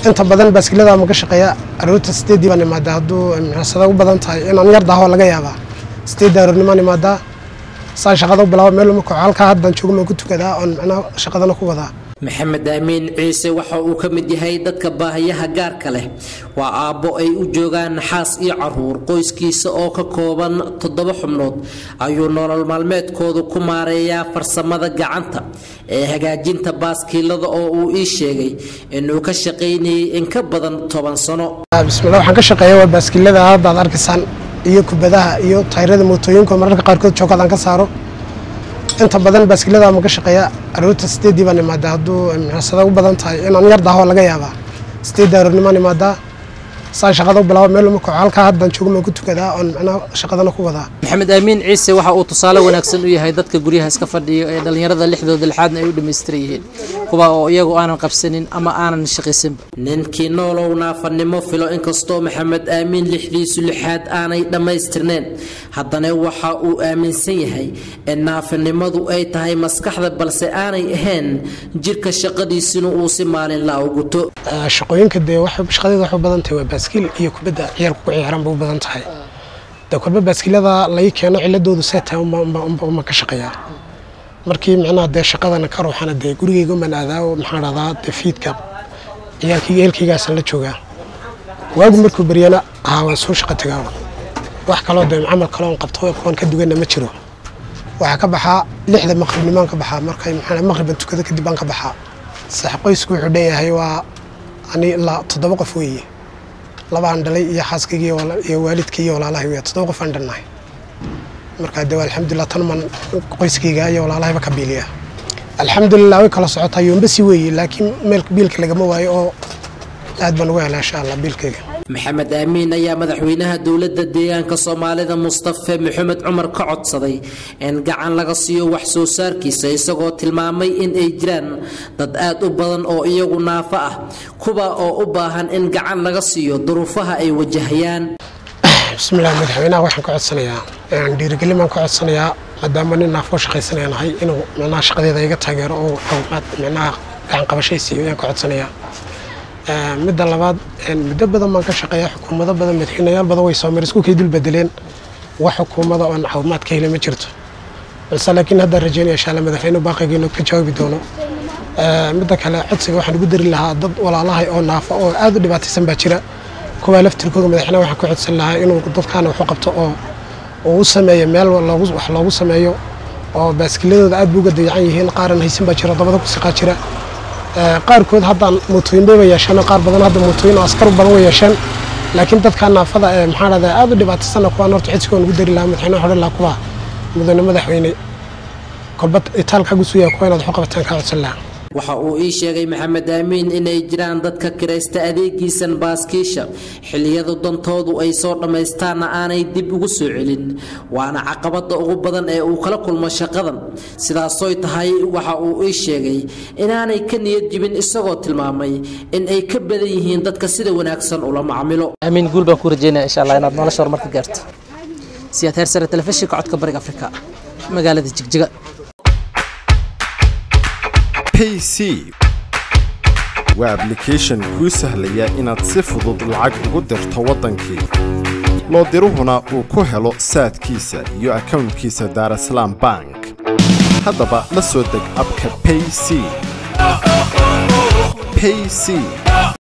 inta badan baaskilada ma ka shaqeeya aroorta 8 baan imaadaa haduu xasada u badan tahay inaan yar daaho laga yaabaa 8 aroornimo imaadaa saan shaqada u bilaabo meel ma ku halka haddan joogo ma ku tukadaa oo ana shaqadana ku wadaa maxamed amiin ciise waxa uu ka mid yahay dadka baahiyaha gaarka leh waa aabbo ay u joogaan xaas iyo caruur qoyskiisa oo ka kooban 7 xubnood ayuu nolol maalmeedkoodu ku maareeyaa farsamada gacanta ee hagaajinta baaskilada oo uu ii sheegay inuu ka shaqeynayay in ka badan 10 sano bismillaah waxaan ka shaqeeyaa baaskilada hadda arkisan iyo kubadaha iyo taayirada mootooyinka mararka qaar kood joogadaan ka saaro inta badan baaskilada ma ka shaqeeya aroorta 8 baan imaadaa haduu xasada u badan tahay inaan yar daaho laga yaabaa 8 aroornimo imaadaa saan shaqada u bilaabo meel ma ku halka haddan joogo ma ku tukadaa oo ana shaqadana ku wadaa maxamed amiin ciise waxa uu tusaale wanaagsan u yahay dadka guryaha iska fadhiyo ee dhalinyarada lixdooda lixaadna ay u dhameystiran yihiin kuwa oo iyagu aanan qabsanin ama aanan shaqaysan ninkii noolow naafanimo filo inkastoo maxamed amiin lixdiisu lixaad aanay dhammaystirneen haddana waxa uu aaminsan yahay in naafanimadu ay tahay maskaxda balse aanay ahayn jirka shaqadiisuna uu si maalin la uguto shaqooyinka shaqadeeda wax u badan tahay waa baaskil iyo kubadda ciyaarku ku ciyaaran buu badan tahay dadka baaskilada la keeno ciladoodu seetay uma ka shaqeeyaa markii macnaha shaqadana ka ruuxana gurigeyga ma aadaa oo maxaan radaa fiidka ciyaarkii eelkaygaas la joogaa waagu markuu bariyana waan soo shaqo tagaa wax kale oo amal kale oo qabto oo ka duwana ma jiro waxa ka baxaa 6 maqribnimo ka baxaa markay maxaan maqriban tukada kadib aan ka baxaa sax qoysku wuxuu dheeyahay waa ani la 7 qof weeye labaan dhalay iyo xaaskayga iyo waalidkay iyo walaalahay way 7 qof aan dhalnay marka alxamdulillah tan man qoyskayga iyo walaalahayba ka biiliya alxamdulillah way kala socotaa yoomba si weeye laakiin meel biilka lagama waayo oo aad baan uga helaa insha Allah biilkayga maxamed amiin ayaa madaxweynaha dawladda deegaanka Soomaalida Mustafa Maxamed Cumar ka codsaday in gacan laga siiyo wax soo saarkiisa isagoo tilmaamay in ay jiraan dad aad u badan oo iyagu naafa ah kuba oo u baahan in gacan laga siiyo duruufaha ay wajahayaan bismillaah madaxweynaha waxaan ka codsanayaa dhiirigelin ka codsanayaa maadaama nin naafo shaqaysanahay inuu macnaha shaqadeeda iga taageero oo macnaha gacan qabashaysiiyo ayaan ka codsanayaa midda labaad muddo badan baan ka shaqeeyaa xukuumado badan madaxweynayaal badan way soo marisku kay dul bedeleen wax xukuumada oo caawimaad ka helay ma jirto balse laakiin hadda rajaynaya insha Allah madaxweynuhu baaqaygeena ka jawaabi doono midda kale codsiga waxaan ugu dari lahaa dad walaalahay oo naafo oo aad u dhibaataysan baa jira kuwa laftirkooda madaxweynaha waxaan ka codsan lahaa inuu dadkaana wax u qabto oo uu sameeyo meel wax loogu sameeyo oo baaskiladooda aad uga dayacan yihiin qaaran haysan baa jira dabada ku siqaa jira qaarkood haddaan mootooyin bay yeeshaan qaar badan hadda mootooyin oo askar badan way yeeshaan laakiin dadka naafada maxaan radaa aad u dhibaataysan kuwa horta cidsigoon ugu dari lahaa madaxweynaha xodhan lahaa kuwa mudane madaxweyne kolbad itaalka gusuya kuwa inaad wax qabataan ka codsan lahaa waxa uu ii sheegay maxamed amiin inay jiraan dadka kiraysta adeegiisan baaskiisha xilliyada dantoodu ay soo dhammaystaana aanay dib ugu soo celin waana caqabada ugu badan ee uu kala kulmo shaqadan sidaasoy tahay waxa uu ii sheegay inaanay ka niyad jibin isagoo tilmaamay in ay ka badan yihiin dadka sida wanaagsan ula macaamilo amiin guul baan ku rajeynayaa insha Allah inaad nolosha horumarka gaarto siyaad heer sare telefishinka codka bariga Afrika magaalada Jigjiga payc waa application kuu sahlaya inaad si fudud lacag ugu dirto waddankii loo diruhuna uu ku helo saadkiisa iyo accountkiisa Dar es Salaam Bank haddaba la soo deg abka payc